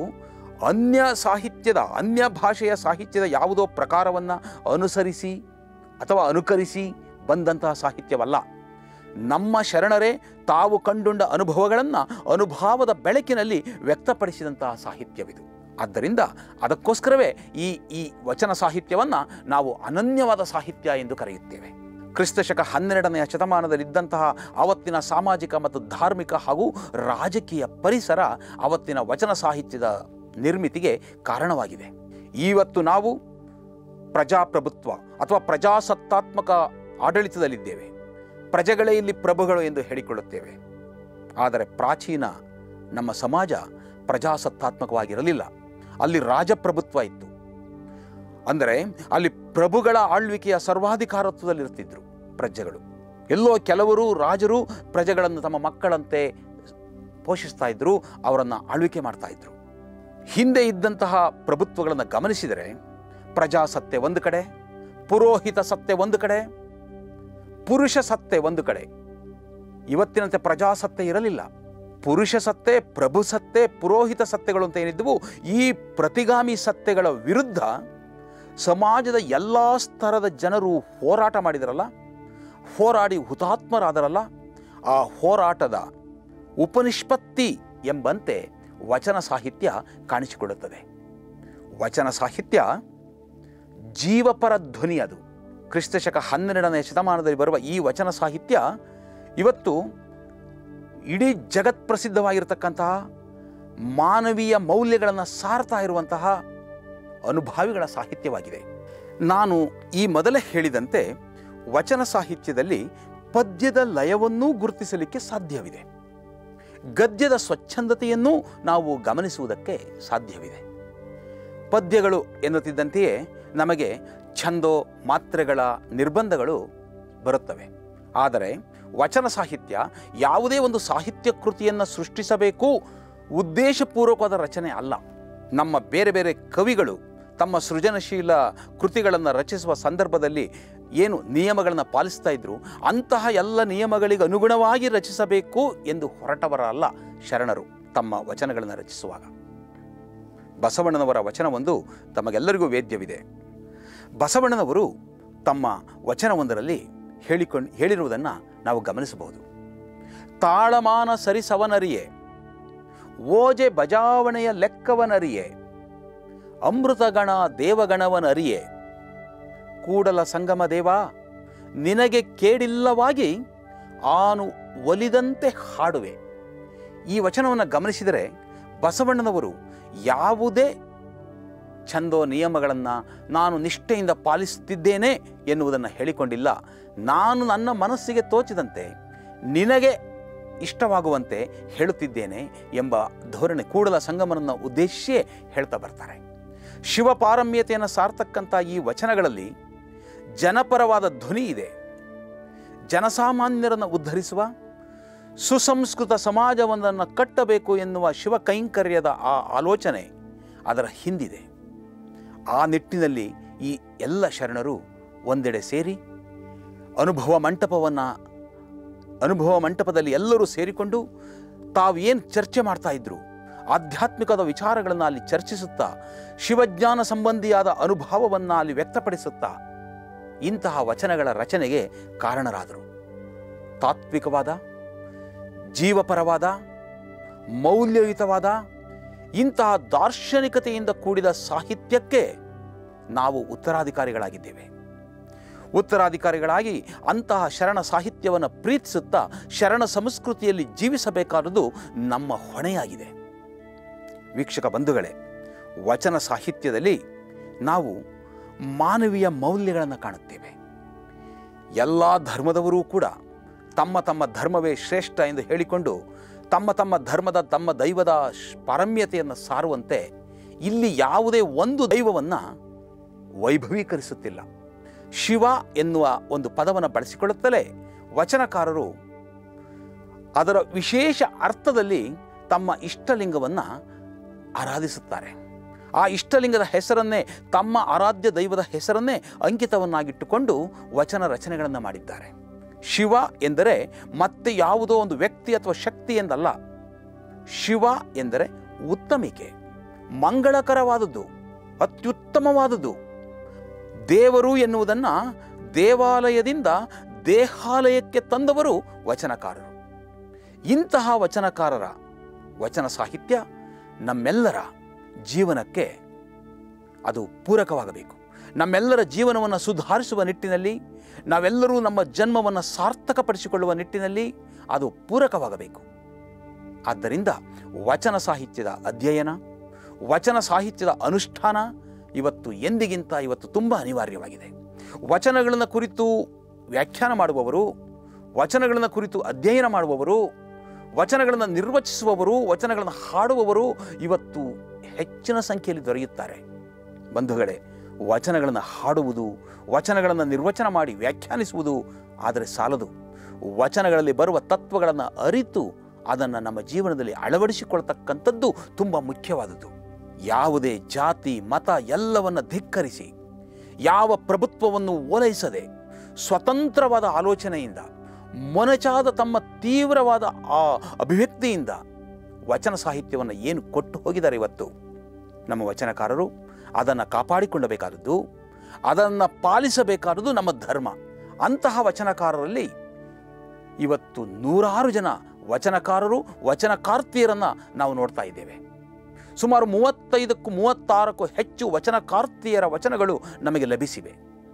ಅನ್ಯ ಭಾಷೆಯ ಸಾಹಿತ್ಯದ ಯಾವುದೋ ಪ್ರಕಾರವನ್ನು ಅನುಸರಿಸಿ ಅಥವಾ ಅನುಕರಿಸಿ ಬಂದಂತಹ ಸಾಹಿತ್ಯವಲ್ಲ. ನಮ್ಮ ಶರಣರೇ ತಾವು ಕಂಡುಂಡ ಅನುಭವಗಳನ್ನು ಅನುಭವದ ಬೆಳಕಿನಲ್ಲಿ ವ್ಯಕ್ತಪಡಿಸಿದಂತಹ ಸಾಹಿತ್ಯವಿದು. ಆದ್ದರಿಂದ ಅದಕ್ಕೋಸ್ಕರವೇ ಈ ವಚನ ಸಾಹಿತ್ಯವನ್ನು ನಾವು ಅನನ್ಯವಾದ ಸಾಹಿತ್ಯ ಎಂದು ಕರೆಯುತ್ತೇವೆ. ಕ್ರಿಸ್ತಶಕ 12ನೇ ಶತಮಾನದಲ್ಲಿದ್ದಂತಹ ಆವತ್ತಿನ ಸಾಮಾಜಿಕ ಮತ್ತು ಧಾರ್ಮಿಕ ಹಾಗೂ ರಾಜಕೀಯ ಪರಿಸರ ಆವತ್ತಿನ ವಚನ ಸಾಹಿತ್ಯದ ನಿರ್ಮಿತಿಗೆ ಕಾರಣವಾಗಿದೆ. ಇವತ್ತು ನಾವು ಪ್ರಜಾಪ್ರಭುತ್ವ ಅಥವಾ ಪ್ರಜಾಸತ್ತಾತ್ಮಕ ಆಡಳಿತದಲ್ಲಿದ್ದೇವೆ. ಪ್ರಜೆಗಳೇ ಇಲ್ಲಿ ಪ್ರಭುಗಳು ಎಂದು ಹೇಳಿಕೊಳ್ಳುತ್ತೇವೆ. ಆದರೆ ಪ್ರಾಚೀನ ನಮ್ಮ ಸಮಾಜ ಪ್ರಜಾಸತ್ತಾತ್ಮಕವಾಗಿರಲಿಲ್ಲ. ಅಲ್ಲಿ ರಾಜಪ್ರಭುತ್ವ ಇತ್ತು. ಅಂದರೆ ಅಲ್ಲಿ ಪ್ರಭುಗಳ ಆಳ್ವಿಕೆಯ ಸರ್ವಾಧಿಕಾರತ್ವದಲ್ಲಿರುತ್ತಿದ್ದರು ಪ್ರಜೆಗಳು. ಎಲ್ಲೋ ಕೆಲವರು ರಾಜರು ಪ್ರಜೆಗಳನ್ನು ತಮ್ಮ ಮಕ್ಕಳಂತೆ ಪೋಷಿಸ್ತಾ ಇದ್ದರು, ಅವರನ್ನು ಆಳ್ವಿಕೆ ಮಾಡ್ತಾ ಇದ್ರು. ಹಿಂದೆ ಇದ್ದಂತಹ ಪ್ರಭುತ್ವಗಳನ್ನು ಗಮನಿಸಿದರೆ ಪ್ರಜಾಸತ್ತೆ ಒಂದು ಕಡೆ, ಪುರೋಹಿತ ಸತ್ತೆ ಒಂದು ಕಡೆ, ಪುರುಷ ಸತ್ತೆ ಒಂದು ಕಡೆ. ಇವತ್ತಿನಂತೆ ಪ್ರಜಾಸತ್ತೆ ಇರಲಿಲ್ಲ. ಪುರುಷ ಸತ್ತೆ, ಪ್ರಭು ಸತ್ತೆ, ಪುರೋಹಿತ ಸತ್ತೆಗಳು ಅಂತ ಏನಿದ್ದವು, ಈ ಪ್ರತಿಗಾಮಿ ಸತ್ತೆಗಳ ವಿರುದ್ಧ ಸಮಾಜದ ಎಲ್ಲ ಸ್ತರದ ಜನರು ಹೋರಾಟ ಮಾಡಿದರಲ್ಲ, ಹೋರಾಡಿ ಹುತಾತ್ಮರಾದರಲ್ಲ, ಆ ಹೋರಾಟದ ಉಪನಿಷ್ಪತ್ತಿ ಎಂಬಂತೆ ವಚನ ಸಾಹಿತ್ಯ ಕಾಣಿಸಿಕೊಳ್ಳುತ್ತದೆ. ವಚನ ಸಾಹಿತ್ಯ ಜೀವಪರ ಧ್ವನಿ. ಅದು ಕ್ರಿಸ್ತಶಕ 12ನೇ ಶತಮಾನದಲ್ಲಿ ಬರುವ ಈ ವಚನ ಸಾಹಿತ್ಯ ಇವತ್ತು ಇಡೀ ಜಗತ್ಪ್ರಸಿದ್ಧವಾಗಿರತಕ್ಕಂತಹ ಮಾನವೀಯ ಮೌಲ್ಯಗಳನ್ನು ಸಾರ್ತಾ ಇರುವಂತಹ ಅನುಭಾವಿಗಳ ಸಾಹಿತ್ಯವಾಗಿದೆ. ನಾನು ಈ ಮೊದಲೇ ಹೇಳಿದಂತೆ ವಚನ ಸಾಹಿತ್ಯದಲ್ಲಿ ಪದ್ಯದ ಲಯವನ್ನೂ ಗುರುತಿಸಲಿಕ್ಕೆ ಸಾಧ್ಯವಿದೆ. ಗದ್ಯದ ಸ್ವಚ್ಛಂದತೆಯನ್ನೂ ನಾವು ಗಮನಿಸುವುದಕ್ಕೆ ಸಾಧ್ಯವಿದೆ. ಪದ್ಯಗಳು ಎನ್ನುತ್ತಿದ್ದಂತೆಯೇ ನಮಗೆ ಛಂದೋ ಮಾತ್ರೆಗಳ ನಿರ್ಬಂಧಗಳು ಬರುತ್ತವೆ. ಆದರೆ ವಚನ ಸಾಹಿತ್ಯ ಯಾವುದೇ ಒಂದು ಸಾಹಿತ್ಯ ಕೃತಿಯನ್ನು ಸೃಷ್ಟಿಸಬೇಕು ಉದ್ದೇಶಪೂರ್ವಕವಾದ ರಚನೆ ಅಲ್ಲ. ನಮ್ಮ ಬೇರೆ ಬೇರೆ ಕವಿಗಳು ತಮ್ಮ ಸೃಜನಶೀಲ ಕೃತಿಗಳನ್ನು ರಚಿಸುವ ಸಂದರ್ಭದಲ್ಲಿ ಏನು ನಿಯಮಗಳನ್ನು ಪಾಲಿಸ್ತಾ ಇದ್ರು, ಅಂತಹ ಎಲ್ಲ ನಿಯಮಗಳಿಗೆ ಅನುಗುಣವಾಗಿ ರಚಿಸಬೇಕು ಎಂದು ಹೊರಟವರಲ್ಲ ಶರಣರು ತಮ್ಮ ವಚನಗಳನ್ನು ರಚಿಸುವಾಗ. ಬಸವಣ್ಣನವರ ವಚನವೊಂದು ತಮಗೆಲ್ಲರಿಗೂ ವೇದ್ಯವಿದೆ. ಬಸವಣ್ಣನವರು ತಮ್ಮ ವಚನವೊಂದರಲ್ಲಿ ಹೇಳಿರುವುದನ್ನು ನಾವು ಗಮನಿಸಬಹುದು. ತಾಳಮಾನ ಸರಿಸವನರಿಯೇ, ಓಜೆ ಬಜಾವಣೆಯ ಲೆಕ್ಕವನರಿಯೇ, ಅಮೃತಗಣ ದೇವಗಣವನರಿಯೇ, ಕೂಡಲ ಸಂಗಮ ದೇವ ನಿನಗೆ ಕೇಡಿಲ್ಲವಾಗಿ ಆನು ಒಲಿದಂತೆ ಹಾಡುವೆ. ಈ ವಚನವನ್ನು ಗಮನಿಸಿದರೆ ಬಸವಣ್ಣನವರು ಯಾವುದೇ ಛಂದೋ ನಿಯಮಗಳನ್ನು ನಾನು ನಿಷ್ಠೆಯಿಂದ ಪಾಲಿಸುತ್ತಿದ್ದೇನೆ ಎನ್ನುವುದನ್ನು ಹೇಳಿಕೊಂಡಿಲ್ಲ. ನಾನು ನನ್ನ ಮನಸ್ಸಿಗೆ ತೋಚಿದಂತೆ ನಿನಗೆ ಇಷ್ಟವಾಗುವಂತೆ ಹೇಳುತ್ತಿದ್ದೇನೆ ಎಂಬ ಧೋರಣೆ ಕೂಡಲ ಸಂಗಮನನ್ನು ಉದ್ದೇಶಿಸಿಯೇ ಹೇಳ್ತಾ ಬರ್ತಾರೆ. ಶಿವಪಾರಮ್ಯತೆಯನ್ನು ಸಾರ್ತಕ್ಕಂಥ ಈ ವಚನಗಳಲ್ಲಿ ಜನಪರವಾದ ಧ್ವನಿ ಇದೆ. ಜನಸಾಮಾನ್ಯರನ್ನು ಉದ್ಧರಿಸುವ ಸುಸಂಸ್ಕೃತ ಸಮಾಜವೊಂದನ್ನು ಕಟ್ಟಬೇಕು ಎನ್ನುವ ಶಿವ ಕೈಂಕರ್ಯದ ಆ ಆಲೋಚನೆ ಅದರ ಹಿಂದಿದೆ. ಆ ನಿಟ್ಟಿನಲ್ಲಿ ಈ ಎಲ್ಲ ಶರಣರು ಒಂದೆಡೆ ಸೇರಿ ಅನುಭವ ಮಂಟಪದಲ್ಲಿ ಎಲ್ಲರೂ ಸೇರಿಕೊಂಡು ತಾವು ಏನು ಚರ್ಚೆ ಮಾಡ್ತಾ ಇದ್ರು, ಆಧ್ಯಾತ್ಮಿಕದ ವಿಚಾರಗಳನ್ನು ಅಲ್ಲಿ ಚರ್ಚಿಸುತ್ತಾ ಶಿವಜ್ಞಾನ ಸಂಬಂಧಿಯಾದ ಅನುಭವವನ್ನು ಅಲ್ಲಿ ವ್ಯಕ್ತಪಡಿಸುತ್ತಾ ಇಂತಹ ವಚನಗಳ ರಚನೆಗೆ ಕಾರಣರಾದರು. ತಾತ್ವಿಕವಾದ, ಜೀವಪರವಾದ, ಮೌಲ್ಯಯುತವಾದ ಇಂತಹ ದಾರ್ಶನಿಕತೆಯಿಂದ ಕೂಡಿದ ಸಾಹಿತ್ಯಕ್ಕೆ ನಾವು ಉತ್ತರಾಧಿಕಾರಿಗಳಾಗಿದ್ದೇವೆ. ಉತ್ತರಾಧಿಕಾರಿಗಳಾಗಿ ಅಂತಹ ಶರಣ ಸಾಹಿತ್ಯವನ್ನು ಪ್ರೀತಿಸುತ್ತಾ ಶರಣ ಸಂಸ್ಕೃತಿಯಲ್ಲಿ ಜೀವಿಸಬೇಕಾದುದು ನಮ್ಮ ಹೊಣೆಯಾಗಿದೆ. ವೀಕ್ಷಕ ಬಂಧುಗಳೇ, ವಚನ ಸಾಹಿತ್ಯದಲ್ಲಿ ನಾವು ಮಾನವೀಯ ಮೌಲ್ಯಗಳನ್ನು ಕಾಣುತ್ತೇವೆ. ಎಲ್ಲ ಧರ್ಮದವರೂ ಕೂಡ ತಮ್ಮ ತಮ್ಮ ಧರ್ಮವೇ ಶ್ರೇಷ್ಠ ಎಂದು ಹೇಳಿಕೊಂಡು ತಮ್ಮ ತಮ್ಮ ಧರ್ಮದ ತಮ್ಮ ದೈವದ ಪಾರಮ್ಯತೆಯನ್ನು ಸಾರುವಂತೆ ಇಲ್ಲಿ ಯಾವುದೇ ಒಂದು ದೈವವನ್ನು ವೈಭವೀಕರಿಸುತ್ತಿಲ್ಲ. ಶಿವ ಎನ್ನುವ ಒಂದು ಪದವನ್ನು ಬಳಸಿಕೊಳ್ಳುತ್ತಲೇ ವಚನಕಾರರು ಅದರ ವಿಶೇಷ ಅರ್ಥದಲ್ಲಿ ತಮ್ಮ ಇಷ್ಟಲಿಂಗವನ್ನು ಆರಾಧಿಸುತ್ತಾರೆ. ಆ ಇಷ್ಟಲಿಂಗದ ಹೆಸರನ್ನೇ, ತಮ್ಮ ಆರಾಧ್ಯ ದೈವದ ಹೆಸರನ್ನೇ ಅಂಕಿತವನ್ನಾಗಿಟ್ಟುಕೊಂಡು ವಚನ ರಚನೆಗಳನ್ನು ಮಾಡಿದ್ದಾರೆ. ಶಿವ ಎಂದರೆ ಮತ್ತೆ ಯಾವುದೋ ಒಂದು ವ್ಯಕ್ತಿ ಅಥವಾ ಶಕ್ತಿ ಎಂದಲ್ಲ. ಶಿವ ಎಂದರೆ ಉತ್ತಮಿಕೆ, ಮಂಗಳಕರವಾದದ್ದು, ಅತ್ಯುತ್ತಮವಾದದ್ದು. ದೇವರು ಎನ್ನುವುದನ್ನು ದೇವಾಲಯದಿಂದ ದೇಹಾಲಯಕ್ಕೆ ತಂದವರು ವಚನಕಾರರು. ಇಂತಹ ವಚನಕಾರರ ವಚನ ಸಾಹಿತ್ಯ ನಮ್ಮೆಲ್ಲರ ಜೀವನಕ್ಕೆ ಅದು ಪೂರಕವಾಗಬೇಕು. ನಮ್ಮೆಲ್ಲರ ಜೀವನವನ್ನು ಸುಧಾರಿಸುವ ನಿಟ್ಟಿನಲ್ಲಿ, ನಾವೆಲ್ಲರೂ ನಮ್ಮ ಜನ್ಮವನ್ನು ಸಾರ್ಥಕಪಡಿಸಿಕೊಳ್ಳುವ ನಿಟ್ಟಿನಲ್ಲಿ ಅದು ಪೂರಕವಾಗಬೇಕು. ಆದ್ದರಿಂದ ವಚನ ಸಾಹಿತ್ಯದ ಅಧ್ಯಯನ, ವಚನ ಸಾಹಿತ್ಯದ ಅನುಷ್ಠಾನ ಇವತ್ತು ತುಂಬ ಅನಿವಾರ್ಯವಾಗಿದೆ. ವಚನಗಳನ್ನು ಕುರಿತು ವ್ಯಾಖ್ಯಾನ ಮಾಡುವವರು, ವಚನಗಳನ್ನು ಕುರಿತು ಅಧ್ಯಯನ ಮಾಡುವವರು, ವಚನಗಳನ್ನು ನಿರ್ವಚಿಸುವವರು, ವಚನಗಳನ್ನು ಹಾಡುವವರು ಇವತ್ತು ಹೆಚ್ಚಿನ ಸಂಖ್ಯೆಯಲ್ಲಿ ದೊರೆಯುತ್ತಾರೆ. ಬಂಧುಗಳೇ, ವಚನಗಳನ್ನು ಹಾಡುವುದು, ವಚನಗಳನ್ನು ನಿರ್ವಚನ ಮಾಡಿ ವ್ಯಾಖ್ಯಾನಿಸುವುದು ಆದರೆ ಸಾಲದು. ವಚನಗಳಲ್ಲಿ ಬರುವ ತತ್ವಗಳನ್ನು ಅರಿತು ಅದನ್ನು ನಮ್ಮ ಜೀವನದಲ್ಲಿ ಅಳವಡಿಸಿಕೊಳ್ತಕ್ಕಂಥದ್ದು ತುಂಬ ಮುಖ್ಯವಾದದ್ದು. ಯಾವುದೇ ಜಾತಿ ಮತ ಎಲ್ಲವನ್ನು ಧಿಕ್ಕರಿಸಿ, ಯಾವ ಪ್ರಭುತ್ವವನ್ನು ಓಲೈಸದೆ ಸ್ವತಂತ್ರವಾದ ಆಲೋಚನೆಯಿಂದ, ಮೊನಚಾದ ತಮ್ಮ ತೀವ್ರವಾದ ಆ ಅಭಿವ್ಯಕ್ತಿಯಿಂದ ವಚನ ಸಾಹಿತ್ಯವನ್ನು ಏನು ಕೊಟ್ಟು ಹೋಗಿದ್ದಾರೆ ಇವತ್ತು ನಮ್ಮ ವಚನಕಾರರು, ಅದನ್ನು ಕಾಪಾಡಿಕೊಳ್ಳಬೇಕಾದದ್ದು, ಅದನ್ನು ಪಾಲಿಸಬೇಕಾದದ್ದು ನಮ್ಮ ಧರ್ಮ. ಅಂತಹ ವಚನಕಾರರಲ್ಲಿ ಇವತ್ತು ನೂರಾರು ಜನ ವಚನಕಾರರು, ವಚನಕಾರ್ತಿಯರನ್ನು ನಾವು ನೋಡ್ತಾ ಇದ್ದೇವೆ. ಸುಮಾರು 35ಕ್ಕೂ 36ಕ್ಕೂ ಹೆಚ್ಚು ವಚನಕಾರ್ತಿಯರ ವಚನಗಳು ನಮಗೆ ಲಭಿಸಿವೆ.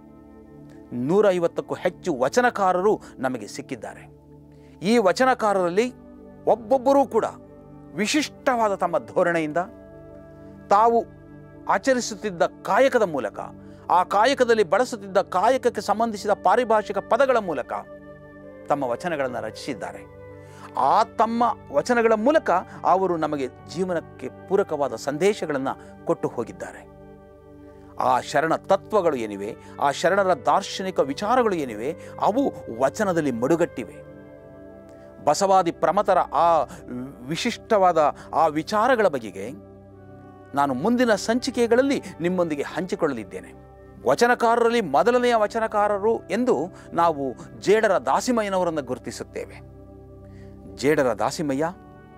150ಕ್ಕೂ ಹೆಚ್ಚು ವಚನಕಾರರು ನಮಗೆ ಸಿಕ್ಕಿದ್ದಾರೆ. ಈ ವಚನಕಾರರಲ್ಲಿ ಒಬ್ಬೊಬ್ಬರೂ ಕೂಡ ವಿಶಿಷ್ಟವಾದ ತಮ್ಮ ಧೋರಣೆಯಿಂದ, ತಾವು ಆಚರಿಸುತ್ತಿದ್ದ ಕಾಯಕದ ಮೂಲಕ, ಆ ಕಾಯಕದಲ್ಲಿ ಬಳಸುತ್ತಿದ್ದ ಕಾಯಕಕ್ಕೆ ಸಂಬಂಧಿಸಿದ ಪಾರಿಭಾಷಿಕ ಪದಗಳ ಮೂಲಕ ತಮ್ಮ ವಚನಗಳನ್ನು ರಚಿಸಿದ್ದಾರೆ. ಆ ತಮ್ಮ ವಚನಗಳ ಮೂಲಕ ಅವರು ನಮಗೆ ಜೀವನಕ್ಕೆ ಪೂರಕವಾದ ಸಂದೇಶಗಳನ್ನು ಕೊಟ್ಟು ಹೋಗಿದ್ದಾರೆ. ಆ ಶರಣ ತತ್ವಗಳು ಏನಿವೆ, ಆ ಶರಣರ ದಾರ್ಶನಿಕ ವಿಚಾರಗಳು ಏನಿವೆ, ಅವು ವಚನದಲ್ಲಿ ಮಡುಗಟ್ಟಿವೆ. ಬಸವಾದಿ ಪ್ರಮತರ ಆ ವಿಶಿಷ್ಟವಾದ ಆ ವಿಚಾರಗಳ ಬಗೆಗೆ ನಾನು ಮುಂದಿನ ಸಂಚಿಕೆಗಳಲ್ಲಿ ನಿಮ್ಮೊಂದಿಗೆ ಹಂಚಿಕೊಳ್ಳಲಿದ್ದೇನೆ. ವಚನಕಾರರಲ್ಲಿ ಮೊದಲನೆಯ ವಚನಕಾರರು ಎಂದು ನಾವು ಜೇಡರ ದಾಸಿಮಯ್ಯನವರನ್ನು ಗುರುತಿಸುತ್ತೇವೆ. ಜೇಡರ ದಾಸಿಮಯ್ಯ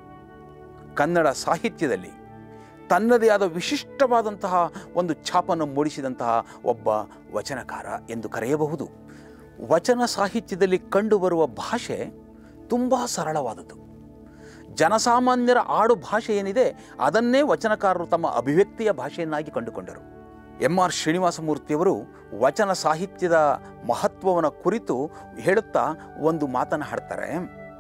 ಕನ್ನಡ ಸಾಹಿತ್ಯದಲ್ಲಿ ತನ್ನದೇ ಆದ ವಿಶಿಷ್ಟವಾದಂತಹ ಒಂದು ಛಾಪನ್ನು ಮೂಡಿಸಿದಂತಹ ಒಬ್ಬ ವಚನಕಾರ ಎಂದು ಕರೆಯಬಹುದು. ವಚನ ಸಾಹಿತ್ಯದಲ್ಲಿ ಕಂಡುಬರುವ ಭಾಷೆ ತುಂಬ ಸರಳವಾದದ್ದು. ಜನಸಾಮಾನ್ಯರ ಆಡು ಭಾಷೆ ಏನಿದೆ ಅದನ್ನೇ ವಚನಕಾರರು ತಮ್ಮ ಅಭಿವ್ಯಕ್ತಿಯ ಭಾಷೆಯನ್ನಾಗಿ ಕಂಡುಕೊಂಡರು. ಎಂ.ಆರ್. ಶ್ರೀನಿವಾಸಮೂರ್ತಿಯವರು ವಚನ ಸಾಹಿತ್ಯದ ಮಹತ್ವವನ್ನು ಕುರಿತು ಹೇಳುತ್ತಾ ಒಂದು ಮಾತನ್ನು ಹಾಡ್ತಾರೆ.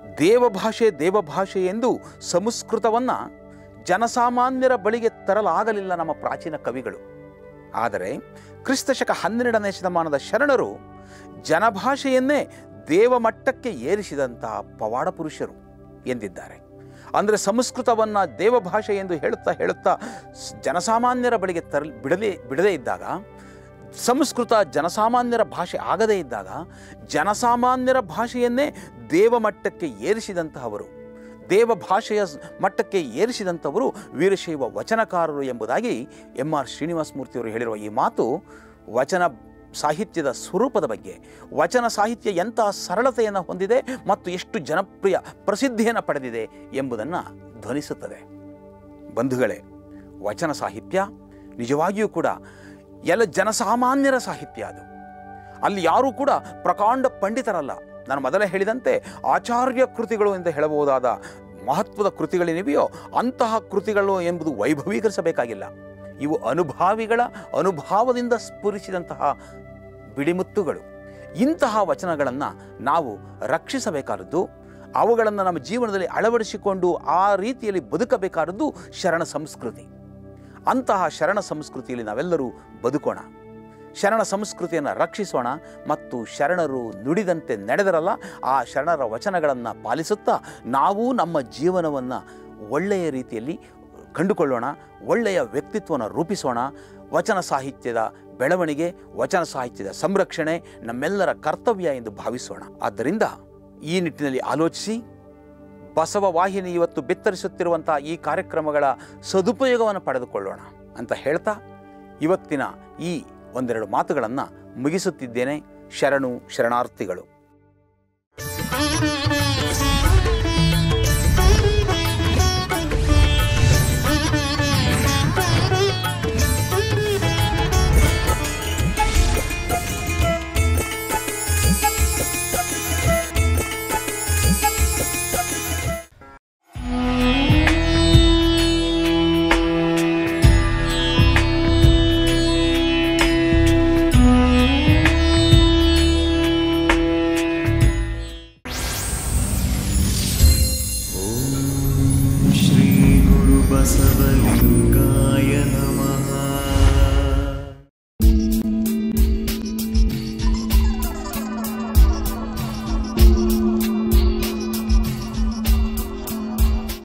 ದೇವಭಾಷೆ ಎಂದು ಸಂಸ್ಕೃತವನ್ನು ಜನಸಾಮಾನ್ಯರ ಬಳಿಗೆ ತರಲಾಗಲಿಲ್ಲ ನಮ್ಮ ಪ್ರಾಚೀನ ಕವಿಗಳು. ಆದರೆ ಕ್ರಿಸ್ತಶಕ 12ನೇ ಶತಮಾನದ ಶರಣರು ಜನಭಾಷೆಯನ್ನೇ ದೇವಮಟ್ಟಕ್ಕೆ ಏರಿಸಿದಂತಹ ಪವಾಡ ಪುರುಷರು ಎಂದಿದ್ದಾರೆ. ಅಂದರೆ ಸಂಸ್ಕೃತವನ್ನು ದೇವಭಾಷೆ ಎಂದು ಹೇಳುತ್ತಾ ಜನಸಾಮಾನ್ಯರ ಬಳಿಗೆ ಬಿಡದೇ ಇದ್ದಾಗ, ಸಂಸ್ಕೃತ ಜನಸಾಮಾನ್ಯರ ಭಾಷೆ ಆಗದೇ ಇದ್ದಾಗ, ಜನಸಾಮಾನ್ಯರ ಭಾಷೆಯನ್ನೇ ದೇವಮಟ್ಟಕ್ಕೆ ಏರಿಸಿದಂತಹವರು, ದೇವಭಾಷೆಯ ಮಟ್ಟಕ್ಕೆ ಏರಿಸಿದಂಥವರು ವೀರಶೈವ ವಚನಕಾರರು ಎಂಬುದಾಗಿ ಎಂ.ಆರ್. ಶ್ರೀನಿವಾಸಮೂರ್ತಿಯವರು ಹೇಳಿರುವ ಈ ಮಾತು ವಚನ ಸಾಹಿತ್ಯದ ಸ್ವರೂಪದ ಬಗ್ಗೆ, ವಚನ ಸಾಹಿತ್ಯ ಎಂತಹ ಸರಳತೆಯನ್ನು ಹೊಂದಿದೆ ಮತ್ತು ಎಷ್ಟು ಜನಪ್ರಿಯ ಪ್ರಸಿದ್ಧಿಯನ್ನು ಪಡೆದಿದೆ ಎಂಬುದನ್ನು ಧ್ವನಿಸುತ್ತದೆ. ಬಂಧುಗಳೇ, ವಚನ ಸಾಹಿತ್ಯ ನಿಜವಾಗಿಯೂ ಕೂಡ ಎಲ್ಲ ಜನಸಾಮಾನ್ಯರ ಸಾಹಿತ್ಯ. ಅದು ಅಲ್ಲಿ ಯಾರೂ ಕೂಡ ಪ್ರಕಾಂಡ ಪಂಡಿತರಲ್ಲ. ನಾನು ಮೊದಲೇ ಹೇಳಿದಂತೆ ಆಚಾರ್ಯ ಕೃತಿಗಳು ಎಂದು ಹೇಳಬಹುದಾದ ಮಹತ್ವದ ಕೃತಿಗಳೇನಿವೆಯೋ ಅಂತಹ ಕೃತಿಗಳು ಎಂಬುದು ವೈಭವೀಕರಿಸಬೇಕಾಗಿಲ್ಲ. ಇವು ಅನುಭಾವಿಗಳ ಅನುಭಾವದಿಂದ ಸ್ಫುರಿಸಿದಂತಹ ಬಿಡಿಮುತ್ತುಗಳು. ಇಂತಹ ವಚನಗಳನ್ನು ನಾವು ರಕ್ಷಿಸಬೇಕಾದದ್ದು, ಅವುಗಳನ್ನು ನಮ್ಮ ಜೀವನದಲ್ಲಿ ಅಳವಡಿಸಿಕೊಂಡು ಆ ರೀತಿಯಲ್ಲಿ ಬದುಕಬೇಕಾದದ್ದು ಶರಣ ಸಂಸ್ಕೃತಿ. ಅಂತಹ ಶರಣ ಸಂಸ್ಕೃತಿಯಲ್ಲಿ ನಾವೆಲ್ಲರೂ ಬದುಕೋಣ, ಶರಣ ಸಂಸ್ಕೃತಿಯನ್ನು ರಕ್ಷಿಸೋಣ ಮತ್ತು ಶರಣರು ನುಡಿದಂತೆ ನಡೆದರಲ್ಲ ಆ ಶರಣರ ವಚನಗಳನ್ನು ಪಾಲಿಸುತ್ತಾ ನಾವು ನಮ್ಮ ಜೀವನವನ್ನು ಒಳ್ಳೆಯ ರೀತಿಯಲ್ಲಿ ಕಂಡುಕೊಳ್ಳೋಣ, ಒಳ್ಳೆಯ ವ್ಯಕ್ತಿತ್ವವನ್ನು ರೂಪಿಸೋಣ. ವಚನ ಸಾಹಿತ್ಯದ ಬೆಳವಣಿಗೆ, ವಚನ ಸಾಹಿತ್ಯದ ಸಂರಕ್ಷಣೆ ನಮ್ಮೆಲ್ಲರ ಕರ್ತವ್ಯ ಎಂದು ಭಾವಿಸೋಣ. ಆದ್ದರಿಂದ ಈ ನಿಟ್ಟಿನಲ್ಲಿ ಆಲೋಚಿಸಿ ಬಸವ ವಾಹಿನಿ ಇವತ್ತು ಬಿತ್ತರಿಸುತ್ತಿರುವಂಥ ಈ ಕಾರ್ಯಕ್ರಮಗಳ ಸದುಪಯೋಗವನ್ನು ಪಡೆದುಕೊಳ್ಳೋಣ ಅಂತ ಹೇಳ್ತಾ ಇವತ್ತಿನ ಈ ಒಂದೆರಡು ಮಾತುಗಳನ್ನು ಮುಗಿಸುತ್ತಿದ್ದೇನೆ. ಶರಣು ಶರಣಾರ್ಥಿಗಳು.